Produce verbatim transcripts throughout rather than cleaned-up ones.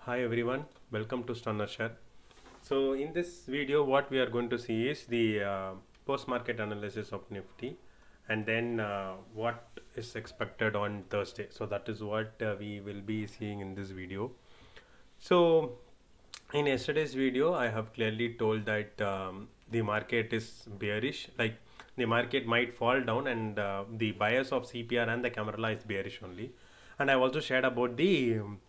Hi everyone, welcome to Stunner Share. So in this video what we are going to see is the uh, post-market analysis of Nifty and then uh, what is expected on Thursday. So that is what uh, we will be seeing in this video. So in yesterday's video I have clearly told that um, the market is bearish, like the market might fall down and uh, the bias of C P R and the Camarilla is bearish only. And I have also shared about the um,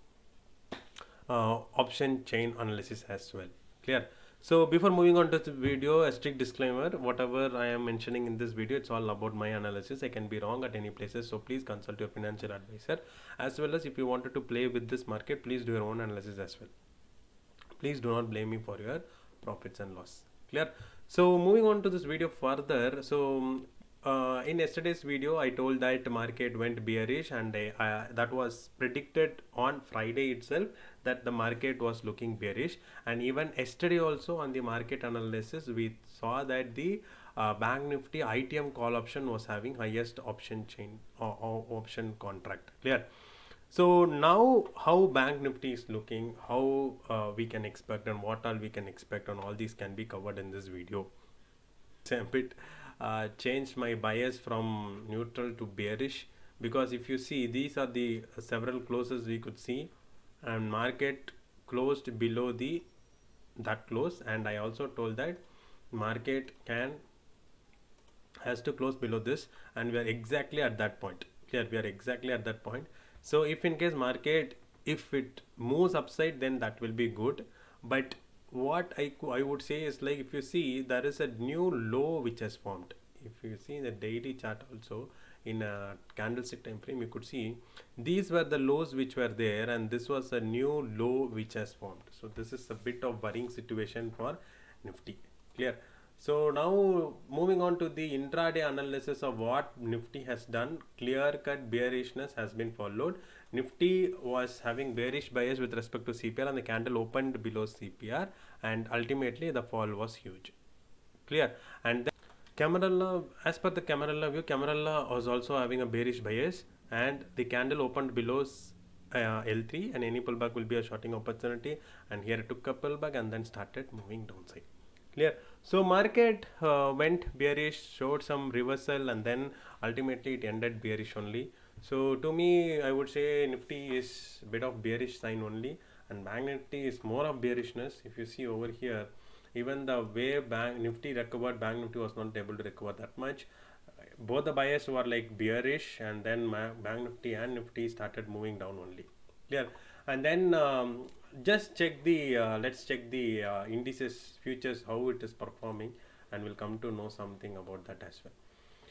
uh, option chain analysis as well. Clear? So before moving on to the video, a strict disclaimer: whatever I am mentioning in this video, it's all about my analysis. I can be wrong at any places, so please consult your financial advisor. As well as if you wanted to play with this market, please do your own analysis as well. Please do not blame me for your profits and loss. Clear? So moving on to this video further. So uh, in yesterday's video I told that market went bearish, and I, uh, that was predicted on Friday itself that the market was looking bearish. And even yesterday also on the market analysis we saw that the uh, Bank Nifty I T M call option was having highest option chain or, or option contract. Clear? So now how Bank Nifty is looking, how uh, we can expect, and what all we can expect on all these can be covered in this video. A bit uh, changed my bias from neutral to bearish, because if you see, these are the uh, several closes we could see, and market closed below the that close. And I also told that market can has to close below this, and we are exactly at that point. Clear? We are exactly at that point. So if in case market, if it moves upside, then that will be good. But what I, I would say is, like, if you see, there is a new low which has formed. If you see the daily chart also, in a candlestick time frame, you could see these were the lows which were there, and this was a new low which has formed. So this is a bit of worrying situation for Nifty. Clear? So now moving on to the intraday analysis of what Nifty has done, clear cut bearishness has been followed. Nifty was having bearish bias with respect to C P R, and the candle opened below C P R, and ultimately the fall was huge. Clear? And then Camarilla, as per the Camarilla view, Camarilla was also having a bearish bias, and the candle opened below uh, L three, and any pullback will be a shorting opportunity. And here it took a pullback and then started moving downside. Clear? So market uh, went bearish, showed some reversal, and then ultimately it ended bearish only. So to me, I would say Nifty is a bit of bearish sign only, and Bank Nifty is more of bearishness. If you see over here, even the way Bank Nifty recovered, Bank Nifty was not able to recover that much. Both the bias were like bearish, and then Bank Nifty and Nifty started moving down only. Clear? And then um, just check the uh, let's check the uh, indices futures, how it is performing, and we'll come to know something about that as well.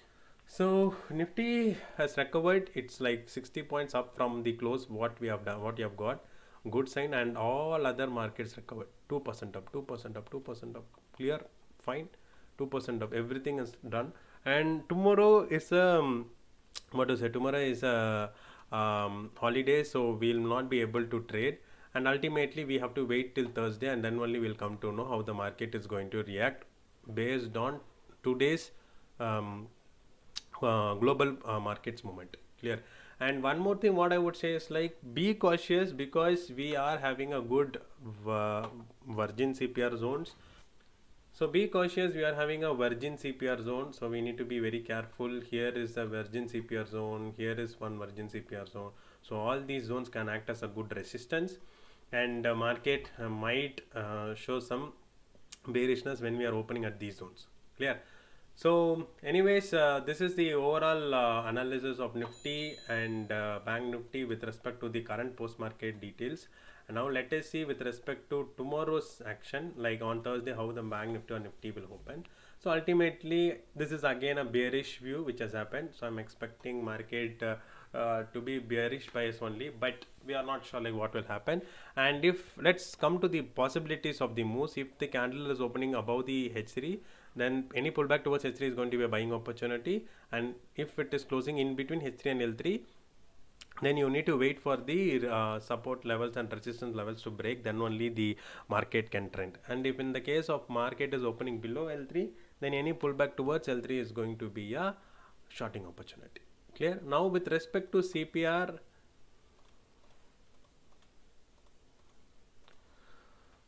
So Nifty has recovered. It's like sixty points up from the close what we have done, what you have got. Good sign. And all other markets recovered. two percent up, two percent up, two percent up. Clear? Fine. two percent up. Everything is done. And tomorrow is um, what to say? Tomorrow is a um, holiday, so we'll not be able to trade. And ultimately we have to wait till Thursday, and then only we'll come to know how the market is going to react based on today's um, uh, global uh, markets movement. Clear? And one more thing what I would say is, like, be cautious, because we are having a good uh, virgin C P R zones. So be cautious, we are having a virgin C P R zone, so we need to be very careful. Here is a virgin C P R zone, here is one virgin C P R zone. So all these zones can act as a good resistance, and the market uh, might uh, show some bearishness when we are opening at these zones. Clear? So anyways, uh, this is the overall uh, analysis of Nifty and uh, Bank Nifty with respect to the current post-market details. And now let us see with respect to tomorrow's action, like on Thursday, how the Bank Nifty or Nifty will open. So ultimately, this is again a bearish view which has happened. So I'm expecting market uh, uh, to be bearish bias only, but we are not sure like what will happen. And if, let's come to the possibilities of the moves. If the candle is opening above the H three, then any pullback towards H three is going to be a buying opportunity. And if it is closing in between H three and L three, then you need to wait for the uh, support levels and resistance levels to break, then only the market can trend. And if in the case of market is opening below L three, then any pullback towards L three is going to be a shorting opportunity. Clear? Now with respect to C P R,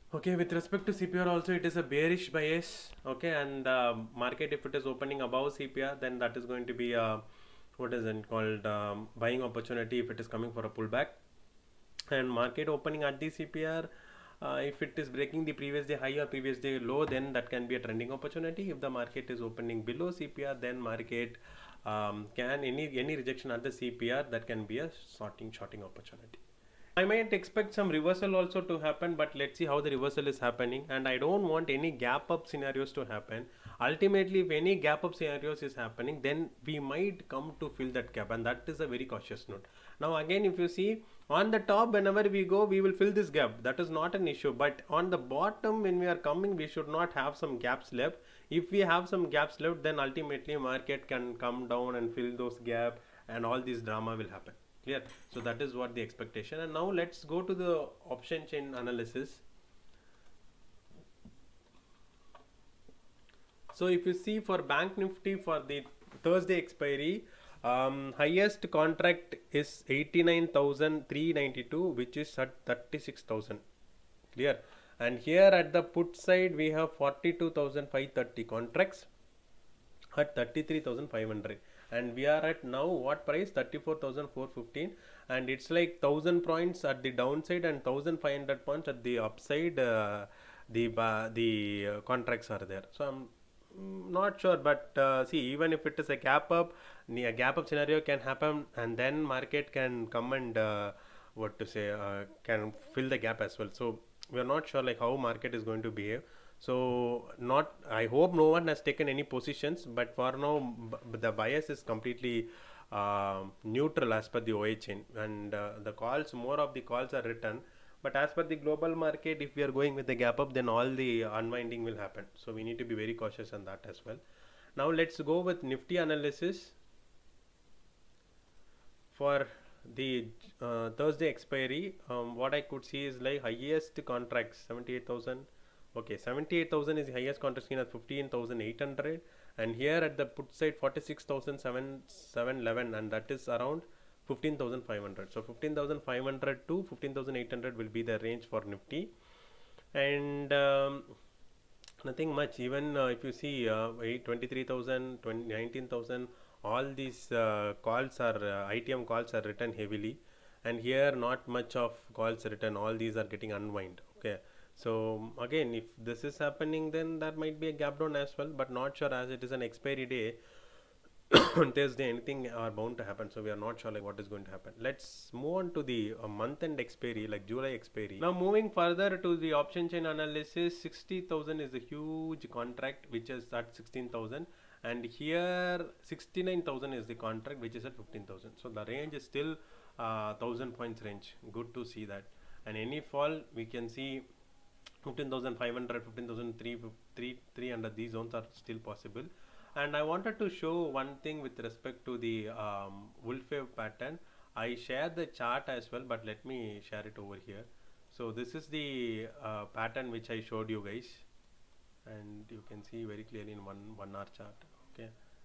Okay, with respect to C P R also, it is a bearish bias. Okay, and uh, market, if it is opening above C P R, then that is going to be a, what is it called, um, buying opportunity if it is coming for a pullback. And market opening at the C P R, uh, if it is breaking the previous day high or previous day low, then that can be a trending opportunity. If the market is opening below C P R, then market um, can any any rejection at the C P R, that can be a shorting shorting opportunity. I might expect some reversal also to happen, but let's see how the reversal is happening. And I don't want any gap up scenarios to happen. Ultimately, if any gap up scenarios is happening, then we might come to fill that gap, and that is a very cautious note. Now again, if you see on the top, whenever we go, we will fill this gap. That is not an issue. But on the bottom, when we are coming, we should not have some gaps left. If we have some gaps left, then ultimately market can come down and fill those gaps, and all this drama will happen. Clear? So that is what the expectation. And now let's go to the option chain analysis. So if you see for Bank Nifty for the Thursday expiry, um, highest contract is eighty-nine thousand three hundred ninety-two, which is at thirty-six thousand. Clear? And here at the put side, we have forty-two thousand five hundred thirty contracts at thirty-three thousand five hundred. And we are at now what price? thirty-four thousand four hundred fifteen, and it's like one thousand points at the downside and one thousand five hundred points at the upside. Uh, the uh, the uh, contracts are there. So I'm not sure, but uh, see, even if it is a gap up, a gap up scenario can happen, and then market can come and uh, what to say uh, can fill the gap as well. So we are not sure like how market is going to behave. So not, I hope no one has taken any positions, but for now the bias is completely uh, neutral as per the O A chain, and uh, the calls, more of the calls are written. But as per the global market, if we are going with the gap up, then all the unwinding will happen. So we need to be very cautious on that as well. Now let's go with Nifty analysis. For the uh, Thursday expiry, um, what I could see is like highest contracts seventy-eight thousand. Okay, seventy-eight thousand is the highest contract seen at fifteen thousand eight hundred, and here at the put side forty-six thousand seven hundred eleven, and that is around fifteen thousand five hundred. So fifteen thousand five hundred to fifteen thousand eight hundred will be the range for Nifty, and um, nothing much. Even uh, if you see uh, twenty-three thousand, nineteen thousand, all these uh, calls are uh, I T M calls are written heavily, and here not much of calls written. All these are getting unwind. Okay. So again, if this is happening, then that might be a gap down as well, but not sure, as it is an expiry day. On Thursday, anything are bound to happen, so we are not sure like what is going to happen. Let's move on to the uh, month end expiry, like July expiry. Now moving further to the option chain analysis, sixty thousand is a huge contract which is at sixteen thousand, and here sixty-nine thousand is the contract which is at fifteen thousand. So the range is still uh, one thousand points range. Good to see that. And any fall we can see fifteen thousand five hundred, fifteen thousand three hundred, these zones are still possible. And I wanted to show one thing with respect to the um, wolf wave pattern. I shared the chart as well, but let me share it over here. So this is the uh, pattern which I showed you guys, and you can see very clearly in one one hour chart. Okay,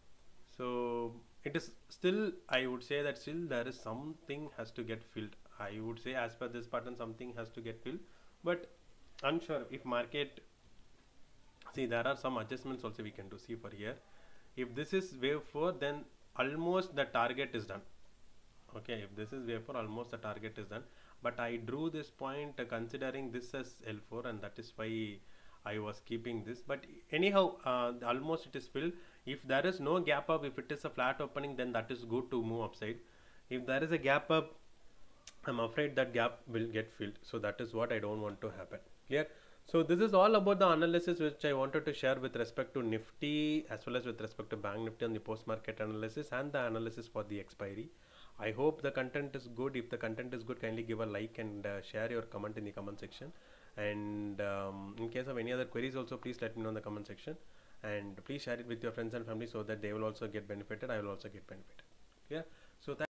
so it is still, I would say that still there is something has to get filled. I would say as per this pattern something has to get filled, but unsure if market, see there are some adjustments also we can do. See for here, if this is wave four, then almost the target is done. Okay, if this is wave four, almost the target is done, but I drew this point uh, considering this as L four, and that is why I was keeping this. But anyhow, uh, almost it is filled. If there is no gap up, if it is a flat opening, then that is good to move upside. If there is a gap up, I'm afraid that gap will get filled. So that is what I don't want to happen. Clear? So this is all about the analysis which I wanted to share with respect to Nifty as well as with respect to Bank Nifty on the post market analysis and the analysis for the expiry. I hope the content is good. If the content is good, kindly give a like and uh, share your comment in the comment section. And um, in case of any other queries also, please let me know in the comment section. And please share it with your friends and family so that they will also get benefited. I will also get benefited. Yeah. So